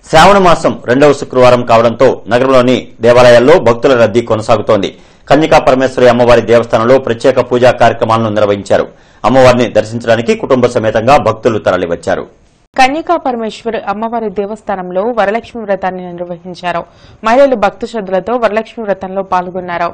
శ్రావణ మాసం రెండవ శుక్రవారం కావడంతో నగరంలోని దేవాలయాల్లో భక్తుల రద్దీ కొనసాగుతోంది. కన్యకా పరమేశ్వరి అమ్మవారి దేవస్థానంలో ప్రత్యేక పూజా కార్యక్రమాలను నిర్వహించారు. అమ్మవారిని దర్శించడానికి కుటుంబ సమేతంగా భక్తులు తరలివచ్చారు. కన్యకా పరమేశ్వరి అమ్మవారి దేవస్థానంలో వరలక్ష్మి వ్రతాన్ని నిర్వహించారు. మహిళలు భక్తి శ్రద్ధలతో వరలక్ష్మి వ్రతంలో పాల్గొన్నారు.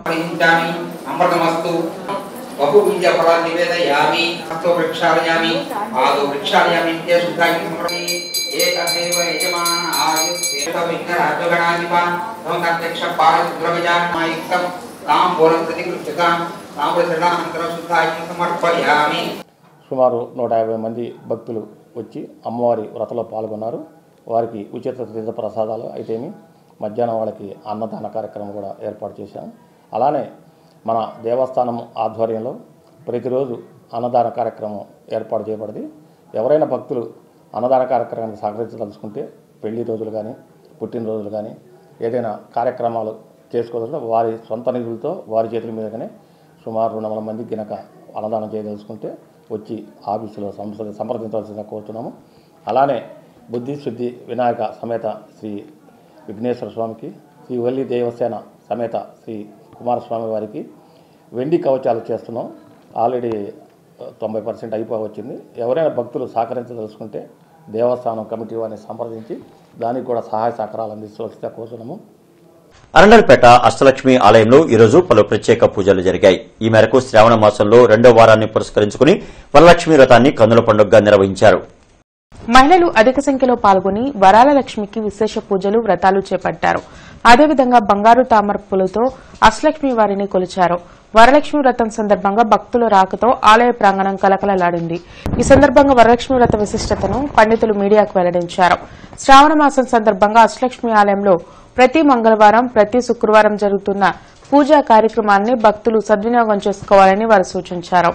సుమారు 150 మంది భక్తులు వచ్చి అమ్మవారి వ్రతంలో పాల్గొన్నారు. వారికి ఉచిత తీర్థ ప్రసాదాలు అయితేమి మధ్యాహ్నం వాళ్ళకి అన్నదాన కార్యక్రమం కూడా ఏర్పాటు చేశాము. అలానే మన దేవస్థానం ఆధ్వర్యంలో ప్రతిరోజు అన్నదాన కార్యక్రమం ఏర్పాటు చేయబడింది. ఎవరైనా భక్తులు అన్నదాన కార్యక్రమానికి సహకరించదలుచుకుంటే పెళ్లి రోజులు కానీ పుట్టినరోజులు కానీ ఏదైనా కార్యక్రమాలు చేసుకోవాలంటే వారి సొంత నిధులతో వారి చేతుల మీదగానే సుమారు 200 మందికి గినక అన్నదానం చేయదలుచుకుంటే వచ్చి ఆఫీసులో సంప్రదించవలసిందిగా కోరుతున్నాము. అలానే బుద్ధి శుద్ధి వినాయక సమేత శ్రీ విఘ్నేశ్వర స్వామికి, శ్రీ వల్లి దేవసేన సమేత శ్రీ కుమారస్వామి వారికి వెండి కవచాలు చేస్తున్నాం. ఆల్రెడీ 90% అయిపోవచ్చింది. ఎవరైనా భక్తులు సహకరించదలుచుకుంటే దేవస్థానం కమిటీ వారిని సంప్రదించి దానికి కూడా సహాయ సహకారాలు అందించవలసిందిగా కోరుతున్నాము. అరండల్పేట అష్టలక్ష్మి ఆలయంలో ఈరోజు పలు ప్రత్యేక పూజలు జరిగాయి. ఈ మేరకు శ్రావణ మాసంలో రెండో వారాన్ని పురస్కరించుకుని వరలక్ష్మి వ్రతాన్ని కన్నుల పండుగగా నిర్వహించారు. మహిళలు అధిక సంఖ్యలో పాల్గొని వరాల లక్ష్మికి విశేష పూజలు వ్రతాలు చేపట్టారు. అదేవిధంగా బంగారు తామర పూలతో అష్టలక్ష్మి వారిని కొలిచారు. వరలక్ష్మి వ్రతం సందర్భంగా భక్తుల రాకతో ఆలయ ప్రాంగణం కలకలలాడింది. ఈ సందర్భంగా వరలక్ష్మి వ్రత విశిష్టతను పండితులు మీడియాకు వెల్లడించారు. శ్రావణ మాసం సందర్భంగా అష్టలక్ష్మి ఆలయంలో ప్రతి మంగళవారం, ప్రతి శుక్రవారం జరుగుతున్న పూజా కార్యక్రమాన్ని భక్తులు సద్వినియోగం చేసుకోవాలని వారు సూచించారు.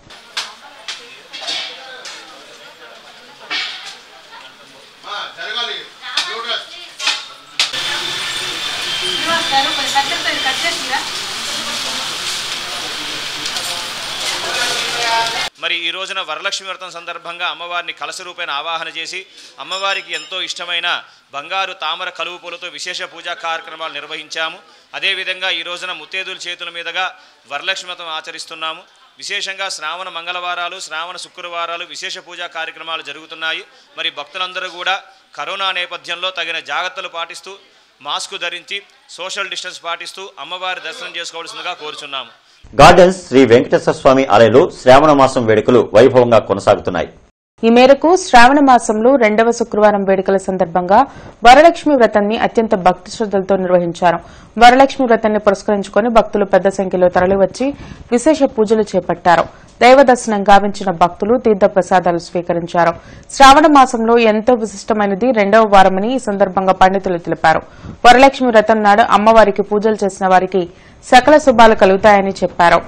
మరి ఈ రోజున వరలక్ష్మి వ్రతం సందర్భంగా అమ్మవారిని కలశ రూపేణ ఆవాహన చేసి అమ్మవారికి ఎంతో ఇష్టమైన బంగారు తామర కలువు పూలతో విశేష పూజా కార్యక్రమాలు నిర్వహించాము. అదేవిధంగా ఈ రోజున ముత్తేదుల చేతుల మీదుగా వరలక్ష్మి వ్రతం ఆచరిస్తున్నాము. విశేషంగా శ్రావణ మంగళవారాలు, శ్రావణ శుక్రవారాలు విశేష పూజా కార్యక్రమాలు జరుగుతున్నాయి. మరి భక్తులందరూ కూడా కరోనా నేపథ్యంలో తగిన జాగ్రత్తలు పాటిస్తూ మాస్కు ధరించి సోషల్ డిస్టెన్స్ పాటిస్తూ అమ్మవారి దర్శనం చేసుకోవాల్సిందిగా కోరుచున్నాము. గార్డెన్స్ శ్రీ వెంకటేశ్వర స్వామి ఆలయంలో శ్రావణ మాసం వేడుకలు వైభవంగా కొనసాగుతున్నాయి. ఈ మేరకు శ్రావణ మాసంలో రెండవ శుక్రవారం వేడుకల సందర్భంగా వరలక్ష్మి వ్రతాన్ని అత్యంత భక్తి శ్రద్దలతో నిర్వహించారు. వరలక్ష్మి వ్రతాన్ని పురస్కరించుకుని భక్తులు పెద్ద సంఖ్యలో తరలివచ్చి విశేష పూజలు చేపట్టారు. దైవ దర్శనం గావించిన భక్తులు తీర్థ ప్రసాదాలు స్వీకరించారు. శ్రావణ మాసంలో ఎంతో విశిష్టమైనది రెండవ వారమని ఈ సందర్భంగా పండితులు తెలిపారు. వరలక్ష్మి వ్రతం నాడు అమ్మవారికి పూజలు చేసిన వారికి సకల శుభాలు కలుగుతాయని చెప్పారు.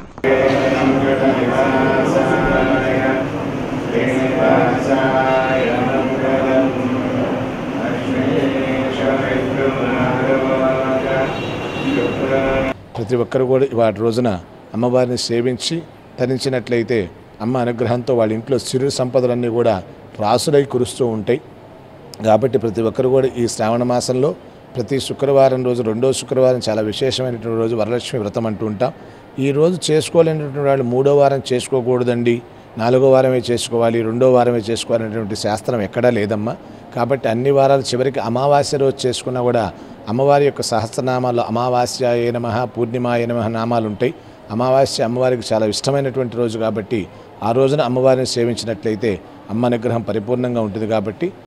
ప్రతి ఒక్కరు కూడా వాటి రోజున అమ్మవారిని సేవించి తరించినట్లయితే అమ్మ అనుగ్రహంతో వాళ్ళ ఇంట్లో సిరు సంపదలన్నీ కూడా రాసులై కురుస్తూ ఉంటాయి. కాబట్టి ప్రతి ఒక్కరు కూడా ఈ శ్రావణ మాసంలో ప్రతి శుక్రవారం రోజు, రెండో శుక్రవారం చాలా విశేషమైనటువంటి రోజు వరలక్ష్మి వ్రతం అంటూ ఉంటాం. ఈ రోజు చేసుకోలేనటువంటి వాళ్ళు మూడో వారం చేసుకోకూడదండి, నాలుగో వారమే చేసుకోవాలి, రెండో వారమే చేసుకోవాలనేటువంటి శాస్త్రం ఎక్కడా లేదమ్మా. కాబట్టి అన్ని వారాలు చివరికి అమావాస్య రోజు చేసుకున్నా కూడా అమ్మవారి యొక్క సహస్రనామాల్లో అమావాస్యాయ నమః, పూర్ణిమాయ నమః నామాలు ఉంటాయి. అమావాస్య అమ్మవారికి చాలా ఇష్టమైనటువంటి రోజు కాబట్టి ఆ రోజున అమ్మవారిని సేవించినట్లయితే అమ్మ అనుగ్రహం పరిపూర్ణంగా ఉంటుంది. కాబట్టి